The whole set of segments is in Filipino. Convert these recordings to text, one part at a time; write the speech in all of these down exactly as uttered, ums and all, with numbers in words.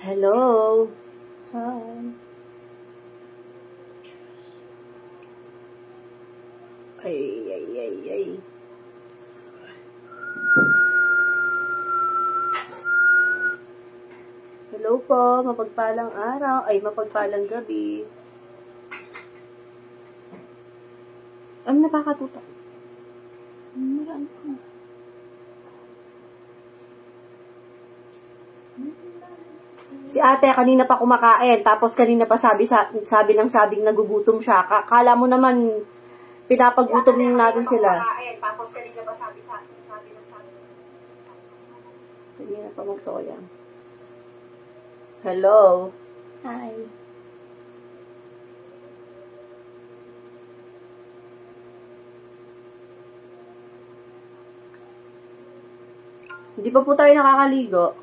Hello. Hi. Ay, ay, ay, ay. Hello po, mapagpalang araw, ay mapagpalang gabi. Ano nakakatuta? Maraan ko. Si ate, kanina pa kumakain, tapos kanina pa sabi, sabi ng sabing nagugutom siya. Kala mo naman, pinapagutom si natin sila. Kumakain, tapos kanina pa sabi, sabi, sabi ng sabi. Kanina pa magtoya. Hello. Hi. Hindi pa po tayo nakakaligo.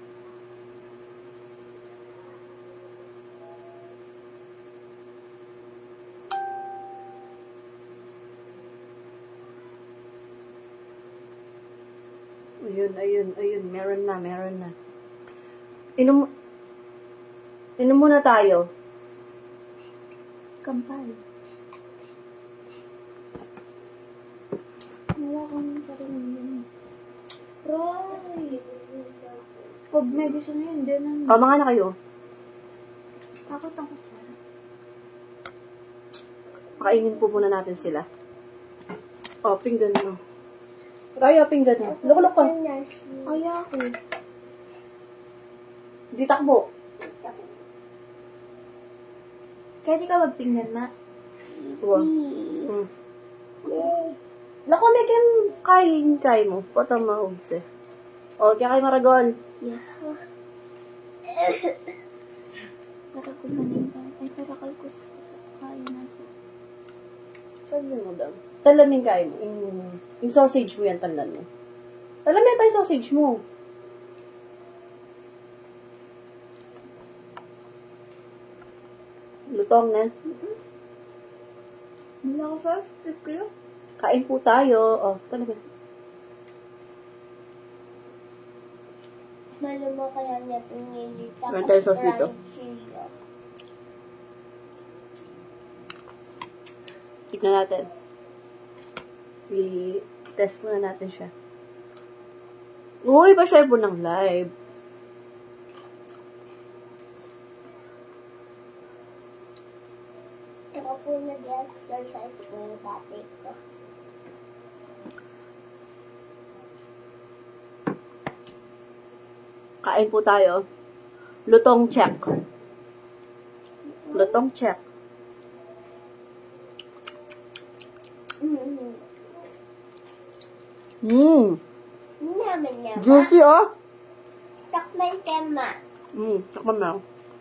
Ayun, ayun, ayun. Meron na, meron na. Inom, inom muna tayo. Kampay. Wala kang parang Roy! Pag may gusto na yun, din na. O, mga na kayo. Takot ang kutsara. Pakainin po muna natin sila. O, pinggan mo. Kaya, pinggan mo. Lukulok ka. Kaya ako. Di takbo. Kaya di ka magpinggan na. Wow. Hmm. Lako, may kem kain kay mo. Pata mahugse. O, kaya kay Maragol. Yes. Para ko maning ba? Ay, para kalkus. Kaya nasa. Saan yun mo daw? Talamin kain mo. Yung, yung sausage mo yan, tandan mo. Talamin pa yung sausage mo. Lutong na. Wala ko fast. Tip ko yun. Kain po tayo. Oh, talaga. Malo mo kaya niya pinili. Meron tayo sauce dito. Tignan natin. I-test muna natin siya. Uy, pa-share po ng live. Ako po nag-exercise po yung tatay ko. Kain po tayo. Lutong check. Lutong check. Mm-hmm. Mmm. Naman naman. Juicy, oh. Takman tema. Mmm. Takman na.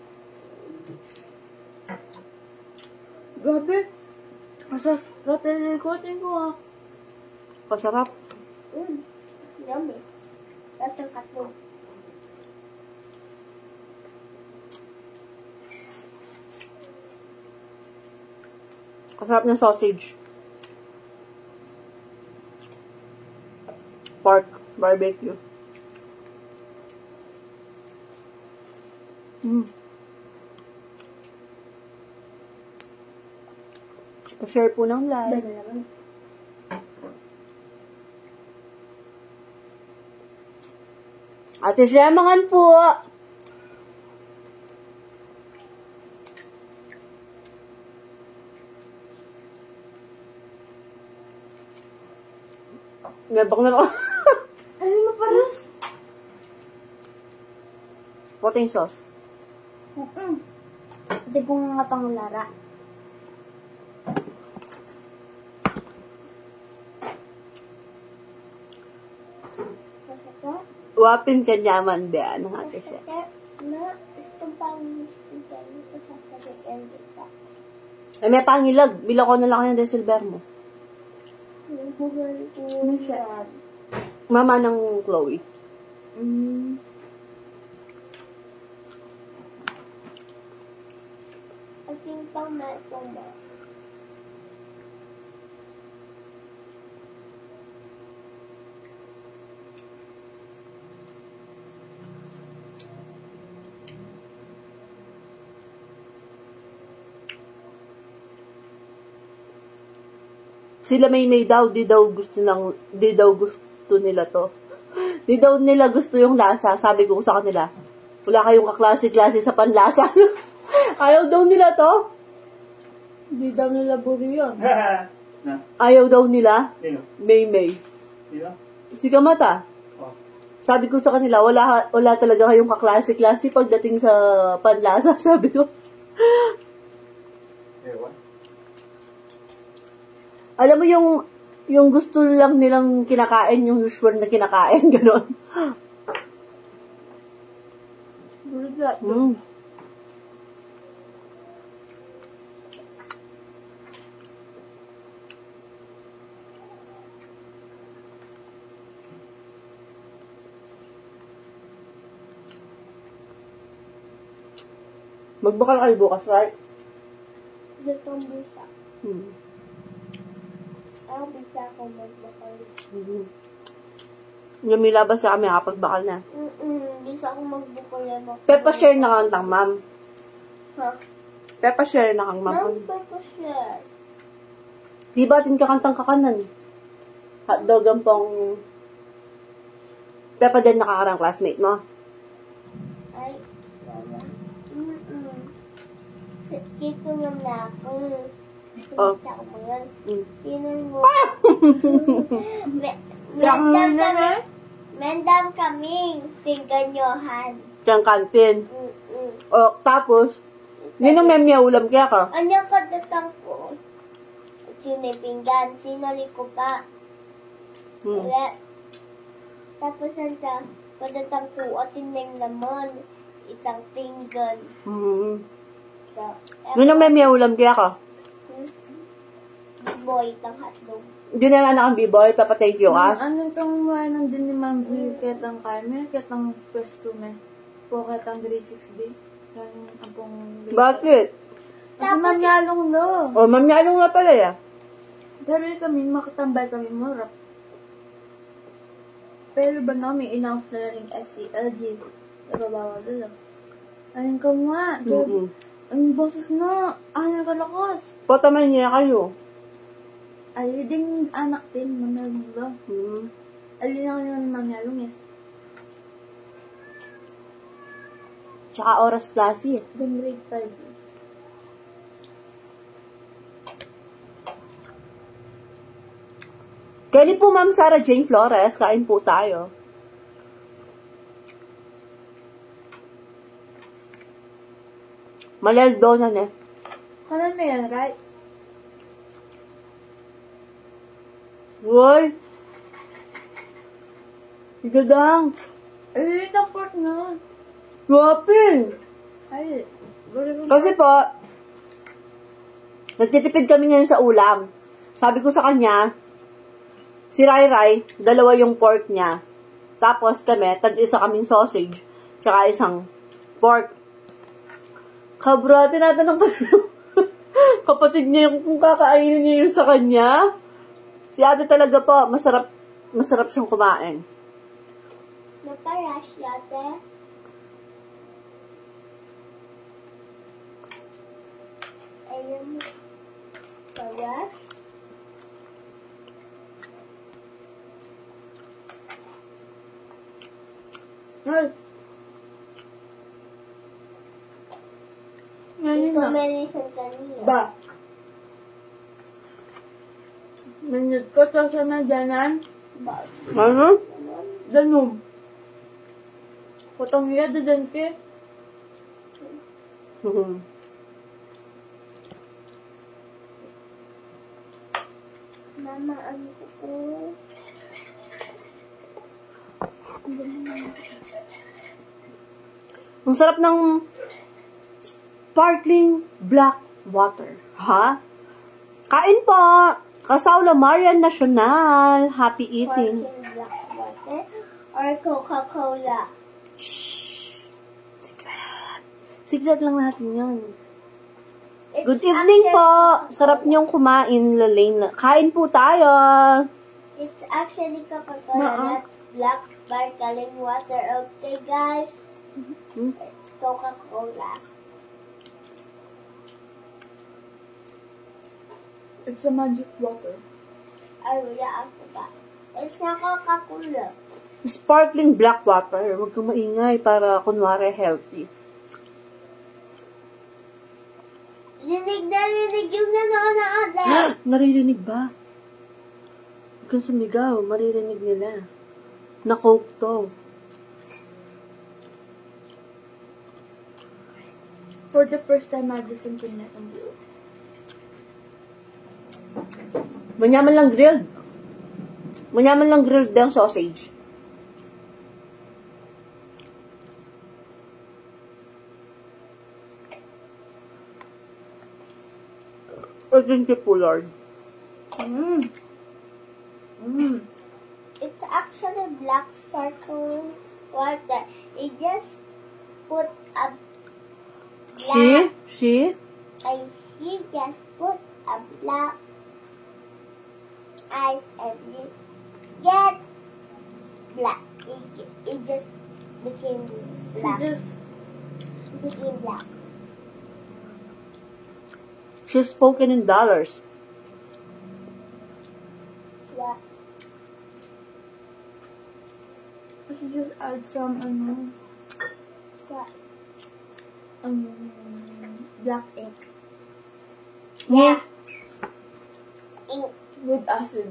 Grabe. Masarap yung likotin ko, ah. Kasarap. Mm. Yummy. Tapos ang katlong. Kasarap ng sausage. Pork barbecue. Mm. Pa-share po ng live. Ate Shemangan po. Ngabang na ako. Ano mo paras? Puting sauce. Mm-mm. Hindi ko nga pang lara. Masakit? Wapin ka nyaman ba? Ano nga siya? Masakit na gusto pang hindi ko sasabihin dito. Ay, may pangilag. Bila ko na lang yung desilver mo. Nabuhal ko siya. Mama ng Chloe. Mm. At yung pang matong mo. Sila may may daw, di daw gusto ng, di daw gusto nila to. Di daw nila gusto yung lasa. Sabi ko sa kanila, wala kayong kaklase-klase sa panlasa. Ayaw daw nila to. Hindi daw nila buri yun. Na? Ayaw daw nila. Sino? May may. Sino? Si Kamata. Oh. Sabi ko sa kanila, wala, wala talaga kayong kaklase-klase pagdating sa panlasa. Sabi ko. Ewan. Alam mo yung, yung gusto lang nilang kinakain, yung usual na kinakain, gano'n. Mm. Magbakal kayo bukas, right? Gusto ang bisa. Hmm. Ang bisa ko magbakal. Mm-hmm. Yung may labas sa kami, kapagbakal na. Mm-mm. Bisa ko magbukal yan. Pepa share na kang ma'am. Ha? Pepa share na kang ma'am. Nang pepa share. Di ba atin kakantang kakanan? Hotdog ang pong... Pepa din nakakarang classmate mo. Ay, wala. Mm-mm. Kito nga na ako. Oh. Bisa ko mo yan. Mm. Sino mo? Me- Mendam kami. Mendam kami. Tingganyohan. Siyang kantin. Mm-mm. O, tapos, yun ang memya ulam kaya ka. Anya ka datang ko? Sino pinggan? Sinali ko pa. Hmm. Wala. Tapos anta, padatang ko atin ng laman. Itang pinggan. Hmm. So, Yun ang memya ulam kaya ka. boy, itang hotdog. Yun ang anak ang b-boy, Papa thank you ka. Ano kang mga nandun ni Ma'am V, ketang kami, ketang first two me. Po ketang grade six B. Yan ang pong grade. Bakit? Kasi manyalong no. O, mamyalong nga pala ya. Pero yung kami, makatambay kami murap. Pero ba namin, in-off na rin S E L G. Nababawal doon. Ayun ka nga. Mm-mm. Ang boses na. Ayaw ka lakas. Potaman niya kayo. Ay, din anak din, mamyalong ba? Hmm. Alin ako yung mamyalong eh. Tsaka oras klase eh. Then grade five. Kaya po Ma'am Sarah Jane Flores, kain po tayo. Malaldo na eh. Kanan mo yan, right? Uy! Igadang! Ay, ang pork na. Wapin! Ay, gulong. Kasi po, nagtitipid kami ngayon sa ulam. Sabi ko sa kanya, si Rai Rai, dalawa yung pork niya. Tapos kami, tag-isa kaming sausage, tsaka isang pork. Kabra, tinatanong ko kapatid niya yung kung kakainin niya yung sa kanya. Si ate talaga po, masarap, masarap siyang kumain. Naparash yate. Ayun. Parash. Ay, Ito medicine kanina. ba? Nanyod ko to sa nadyanan. Ba? Ano? Danom. Potong iya dadan ke. Mhm. Mama, ano ko? Ang sarap ng sparkling black water. Ha? Kain po! Kasaula Marian National. Happy eating. Sparkling black water or Coca-Cola? Shh. Secret. Secret lang natin yun. It's Good evening actually po. Coca-Cola. Sarap niyong kumain, Lalaine. Kain po tayo. It's actually Coca-Cola, Uh-uh. not black sparkling water. Okay, guys? Hmm? It's Coca-Cola. It's a magic water. Ay, wala ako ba? It's nakakakulap. Sparkling black water. Huwag kang maingay para kunwari healthy. Rinig na rinig yung nanonood. Naririnig ba? Huwag kang sumigaw. Maririnig nila. Na-coke to. For the first time, mag-listen ko na ang buo. Manyaman lang grilled. Manyaman lang grilled ang sausage. Oh, thank you po, Lord. Mm. Mm. It's actually black sparkling water. You just put a She? She? and she just put a black ice and you get black. It, it just became black. Just, became black. She's spoken in dollars. Yeah. I should just add some, ano, What? um, black ink Yeah. Ink. with acid.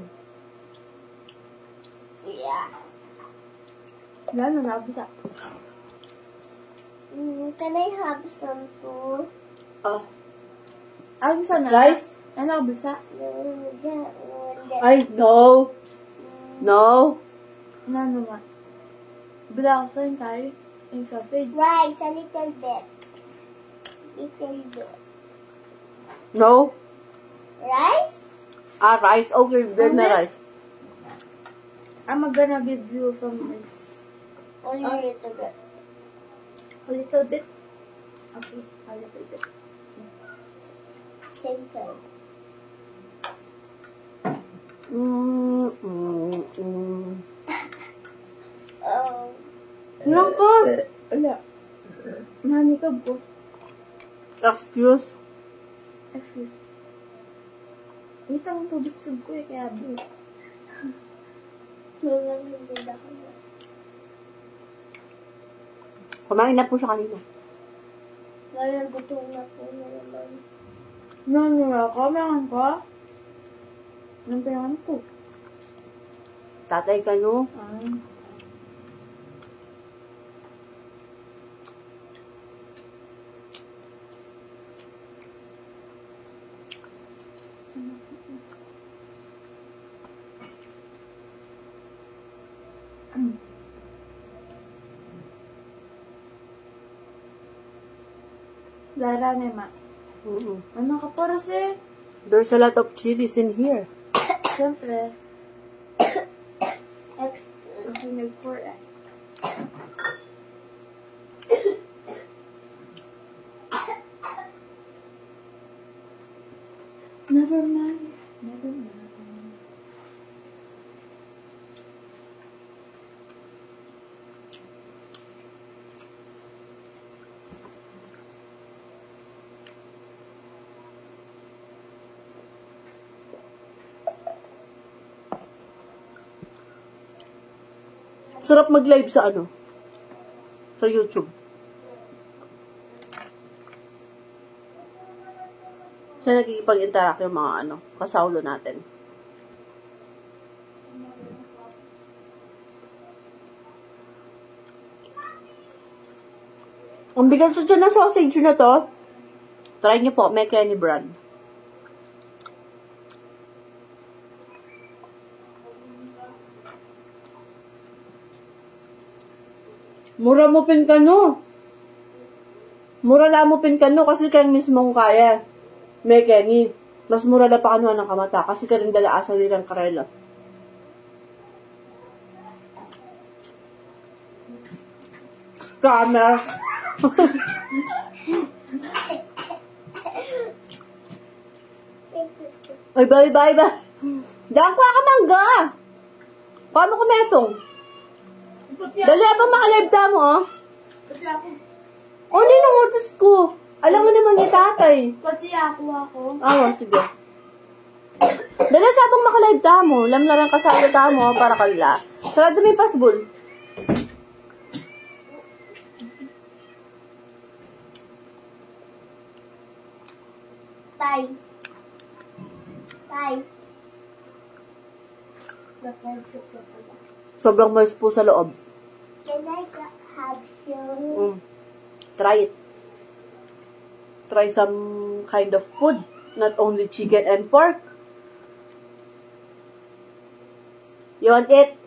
Yeah. Wala na, nabisa. Mm, can I have some too? Ah. Ah, bisa na. Guys? Ano, nabisa? No, that one. That, Ay, no. No. Ano, ano nga. Bila ako sa yung tayo. Yung sausage. rice, a little bit. Little bit. No. Rice? Ah, rice. Okay, then na Okay. rice. I'm gonna give you some rice. Only a little bit. A little bit. Okay, a little bit. Thank you. Mm, mm, mm. Oh. Ilang ko? Wala. Manikab ko. Excuse. Excuse. Ito ang tubig-sub ko eh, kaya bu. Nangangagod ako na. Kumain na po siya kanina. Ngayon, gutom na po na naman. Nangyara ka? Meron ka? Anong pinangan ko? Tatay ka, no? Ah. Lara, Nema. Mm-mm. Ano ka para si? There's a lot of chilies in here. Siyempre. Ex Sinag for eh. Never mind. Never mind. Sarap mag-live sa ano? Sa YouTube. Siya nagkikipag-interact yung mga ano, kasaulo natin. Ang bigat sa dyan na sausage na to. Try niyo po, may Kenny brand. Mura mo pin ka no. Mura lang mo pin ka no kasi kaya mismong kaya. May Kenny. Mas mura na pa kanuha ng kamata kasi ka rin dala asa nilang karela. Scammer. Ay, bye, bye, bye. Daan ko ka mangga. Kuha mo kumetong. Dali pa makalive ta mo, oh. Pati ako. O, hindi nang utos ko. Alam mo naman ni tatay. Pati ako ako. Ah, sige. Dala sabang makalive ka mo. Lamlaran ka sa ka mo para kala. Sarado may pasbol. Tay. Tay. Nag-soup ka pala. Sobrang moist po sa loob. Can I have some? Mm. Try it. Try some kind of food. Not only chicken and pork. You want it?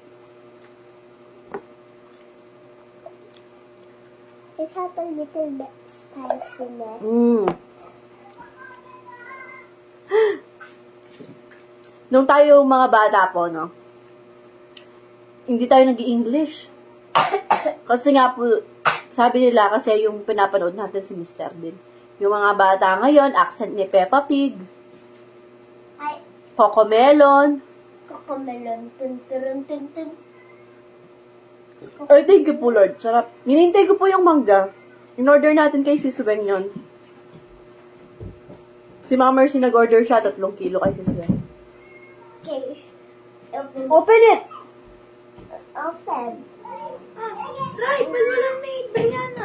It has a little bit spiciness. Mm. Nung tayo mga bata po, no? Hindi tayo nag-i-English. Kasi nga po, sabi nila kasi yung pinapanood natin si Mister Din. Yung mga bata ngayon, accent ni Peppa Pig, Ay, Cocomelon. Cocomelon. Tun, turun, tun, tun. Ay, thank you po, Lord. Sarap. Hinintay ko po yung mangga. In-order natin kay Sis Weng yun. Si Mama Mercy nag-order siya, tatlong kilo kay Sis Weng. Okay. Open. Open it! Open. Right, but walang may Brianna.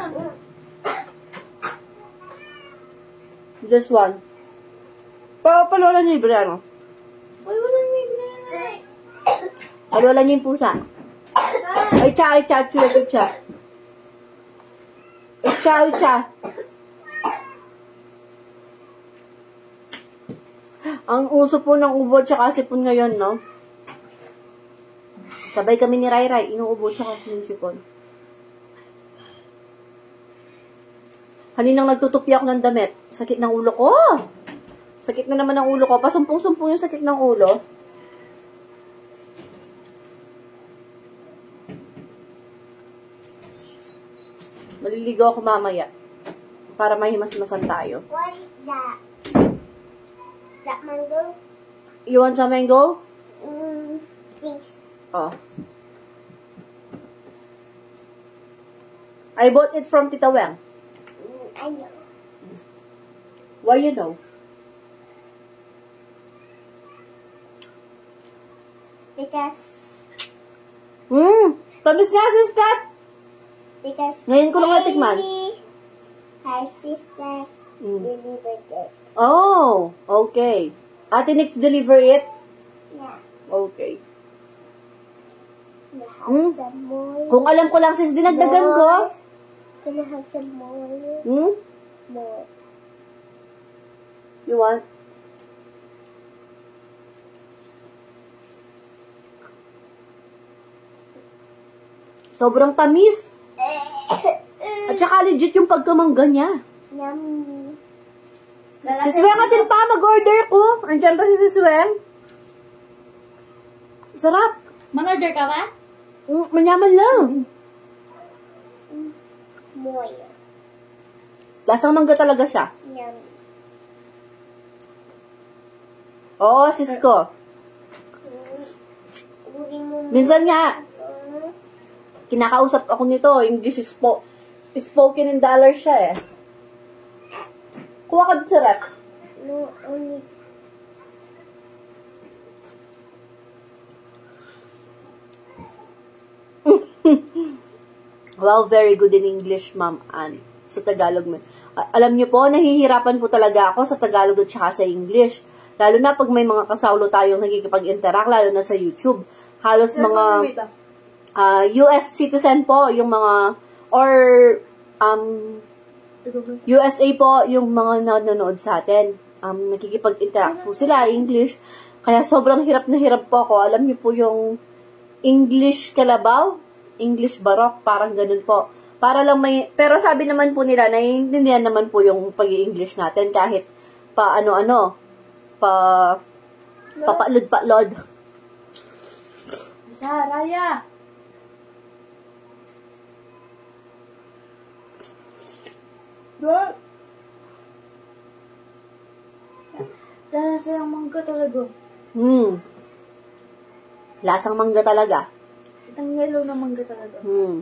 Just one. Pa palwala niyo yung Brianna. Why walang may Brianna? Palwala niyo yung pusa. Ay, cha, ay, cha, chula, cha. Ay, cha, ay, cha. Ang uso po ng ubo tsaka sipon ngayon, no? Sabay kami ni Rai Rai, inuubo tsaka sinisipon. Kaninang nagtutupi ako ng damit. Sakit ng ulo ko. Sakit na naman ng ulo ko. Pasumpong-sumpong yung sakit ng ulo. Maliligaw ako mamaya. Para mahimas-masan tayo. What is that? That mango? You want some mango? Mm, this. Oh. I bought it from Tita Weng. Mm, I know. Why you know? Because, Hmm. Tamis nga, sis Kat. because Ngayon ko lang natikman. Amy, her sister, Mm. delivered it. Oh, okay. Ate Nix deliver it? Yeah. Okay. Can I have Hmm? some more? Kung alam ko lang, sis, dinagdagan ko. Can I have some more? Hmm? More. You want? Sobrang tamis. At saka legit yung pagkamangga niya. Yummy. Sis Weng, atin pa, mag-order ko. Andiyan pa si Sis Weng. Sarap. Man-order ka ba? Mm, manyaman lang. More. Lasang mangga talaga siya. Yummy. Oo, sis ko. Uri mo. Minsan nga, Uh, kinakausap ako nito. English is spo spoken in dollars siya eh. Kuha ka dun sa rep. no, only. Wow, very good in English, Ma'am Ann. Sa Tagalog mo. A- alam niyo po, nahihirapan po talaga ako sa Tagalog at saka sa English. Lalo na pag may mga kasawlo tayong nagkikipag-interact, lalo na sa YouTube. Halos mga uh, U S citizen po, yung mga, or um, U S A po, yung mga nanonood sa atin. Um, nakikipag-interact po sila, English. Kaya sobrang hirap na hirap po ako. Alam niyo po yung English kalabaw, English barok, parang ganun po. Para lang may, pero sabi naman po nila, naiintindihan naman po yung pag-i-English natin kahit pa ano-ano, pa, papalod-palod. Isa, Raya. What? Lasa yung mangga talaga. Hmm. Lasang mangga talaga. Ang yellow na mangga talaga. Hmm.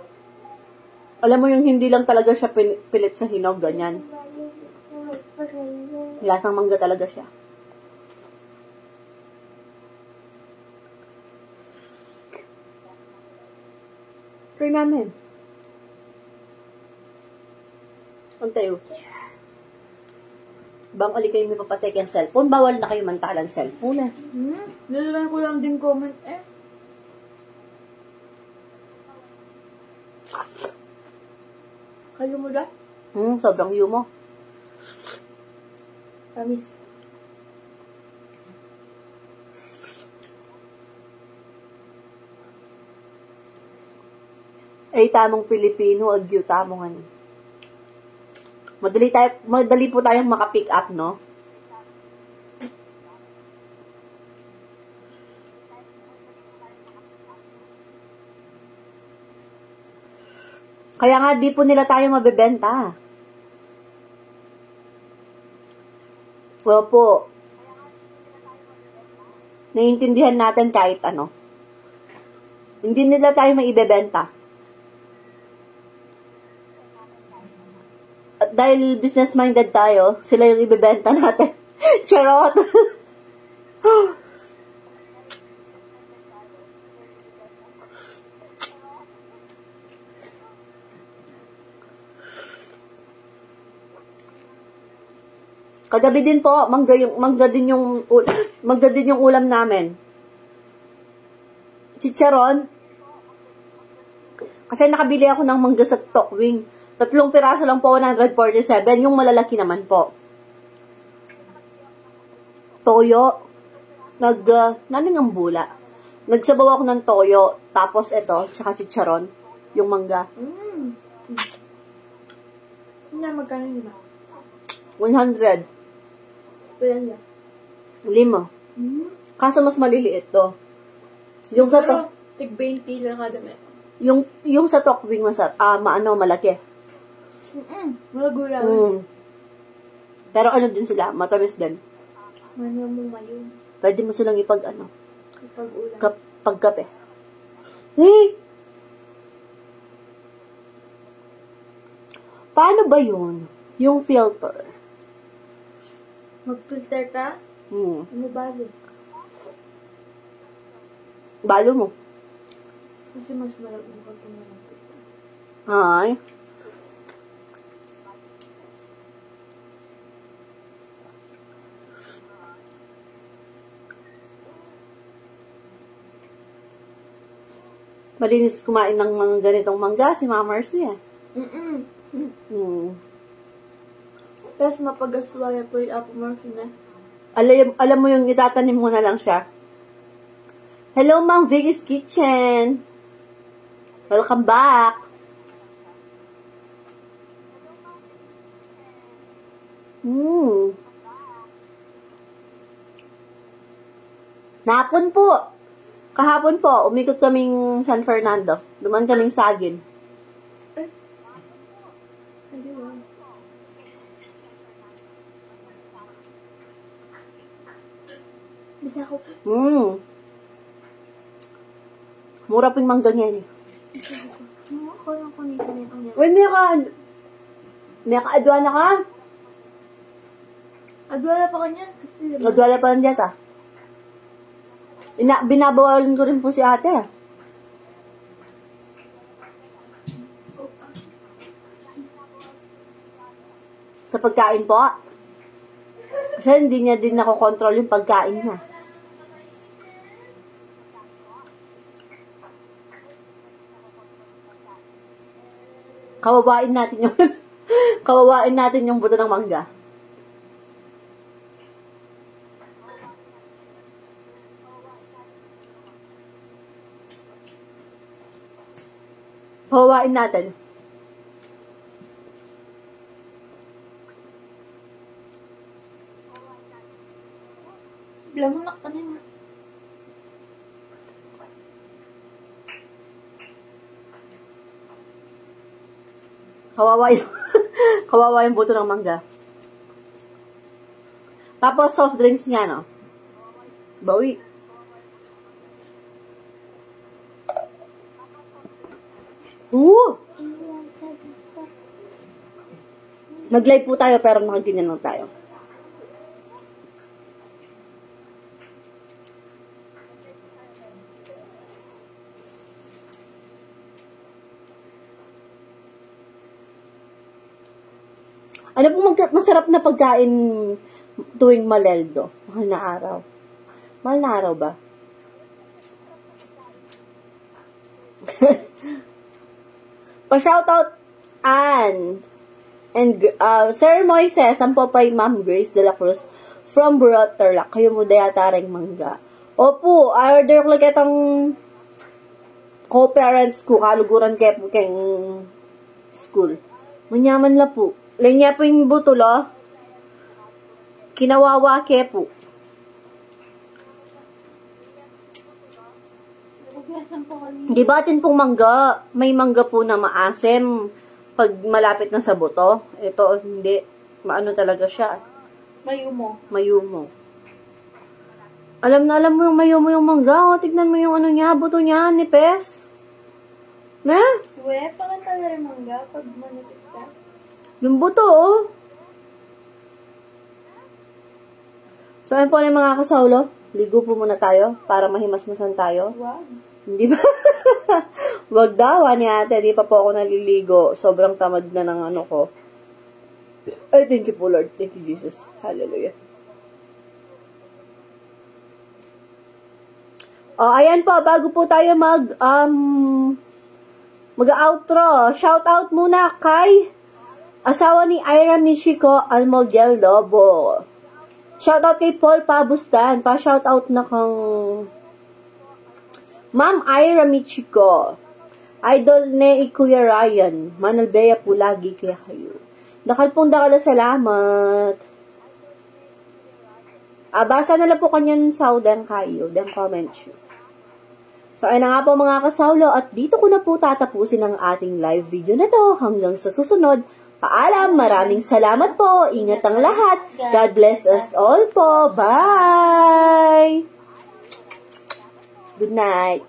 Alam mo yung hindi lang talaga siya pin- pilit sa hinog, ganyan. Pag Lasang mangga talaga siya. Try namin. Antayo. Bang ali kayo may papatek yung cellphone, bawal na kayo mantalan cellphone eh. Hmm? Nilalaman ko lang din comment eh. Kayo mo da? Hmm, sobrang view mo. Tamis. Ay, tamong Pilipino, agyo, tamong ano. Madali, tayo, madali po tayong makapick up, no? Kaya nga, di po nila tayo mabebenta. Well po, naiintindihan natin kahit ano. Hindi nila tayo maibebenta. At dahil business-minded tayo, sila yung ibebenta natin. Charot! Kagabi din po, mangga, yung, mangga, din yung, mangga din yung ulam namin. Chicharon. Kasi nakabili ako ng mangga sa Tokwing. Tatlong piraso lang po, one forty-seven. Yung malalaki naman po. Toyo. Nag, uh, namin ang bula. Nagsabaw ako ng toyo. Tapos ito, tsaka chicharon. Yung mangga. Hmm. Hindi na magkano yun ba? one hundred. Pwede niya. Lima. Hmm? Kaso mas maliliit to. Yung sa to, Pero, tig twenty lang kada met. yung, yung sa Tokwing, masarap. Ah, maano, malaki. Mm-mm. Mga gulay. Mm. Pero ano din sila, matamis din. Ano mo ngayon? Pwede mo silang ipag, ano, Kapag ulam. kap, pagkape. Hey! Paano ba yun? Yung filter. Mag-filter ka? Hmm. Ano balo? Balo mo. Kasi mas malaki yung pagkain ng filter. Ay. Malinis kumain ng mga ganitong mangga si Mama Mercy eh. Mm-mm. Hmm. Tapos mapagaswaya po yung apple morphine eh. Alam, alam mo yung itatanim mo na lang siya. Hello, Ma'am Vicky's Kitchen. Welcome back. Hmm. Napon po. Kahapon po, umikot kaming San Fernando. Duman kaming Sagin. Hindi ba? Bisa ko po. Hmm. Mura po yung mangga niyan eh. Ano ako lang kung nito na yung Uy, may ka... May ka-adwana ka? Adwala pa kanyan. Kasi diba? Adwana pa lang dyan ah. Ina, binabawalan ko rin po si ate. Sa pagkain po. Kasi hindi niya din nakokontrol yung pagkain niya. Kawawain natin yung kawawain natin yung buto ng mangga. Kawawain natin. Lamunak ka na yun. Kawawa yung, kawawa yung buto ng mangga. Tapos soft drinks niya, no? Bawi. Oo! Nag-live po tayo pero nakaganyan lang tayo. Ano pong mag- masarap na pagkain tuwing Maleldo? Mahal na araw. Mahal na araw ba? Pa-shoutout, Ann. And uh, Sir Moises, ang po pa'y Ma'am Grace de la Cruz from Burot, Tarlac. Kayo mo dayata rin mangga. Opo, order ko lang itong co-parents ko, kaluguran kayo po kayong school. Manyaman la po. Lanya po yung butulo. Kinawawa kayo po. Di ba atin pong mangga? May mangga po na maasim pag malapit na sa buto. Ito, hindi. Maano talaga siya. Mayumo. Mayumo. Alam na alam mo yung mayumo yung mangga. O, tignan mo yung ano niya, buto niya, nipes. Na? We, panganta na rin mangga pag manipis ka. Yung buto, oh. So, ayun po na yung mga kasaulo. Ligo po muna tayo para mahimasmasan tayo. Wow. Hindi ba? Wag daw, ni ate. Di pa po ako naliligo. Sobrang tamad na ng ano ko. Ay, thank you po, Lord. Thank you, Jesus. Hallelujah. Oh, ayan po. Bago po tayo mag, um, mag-outro. Shout out muna kay asawa ni Ira Michiko Almogel Lobo. Shout out kay Paul Pabustan. Pa-shout out na kang Ma'am Ira Michiko. Idol ni Kuya Ryan. Manalbeya po lagi kaya kayo. Dakal pong dakal na salamat. Ah, basa na lang po kanyan saudan kayo. Then comment you. So, ayun na nga po mga kasaulo. At dito ko na po tatapusin ang ating live video na to. Hanggang sa susunod. Paalam. Maraming salamat po. Ingat ang lahat. God bless us all po. Bye! Good night.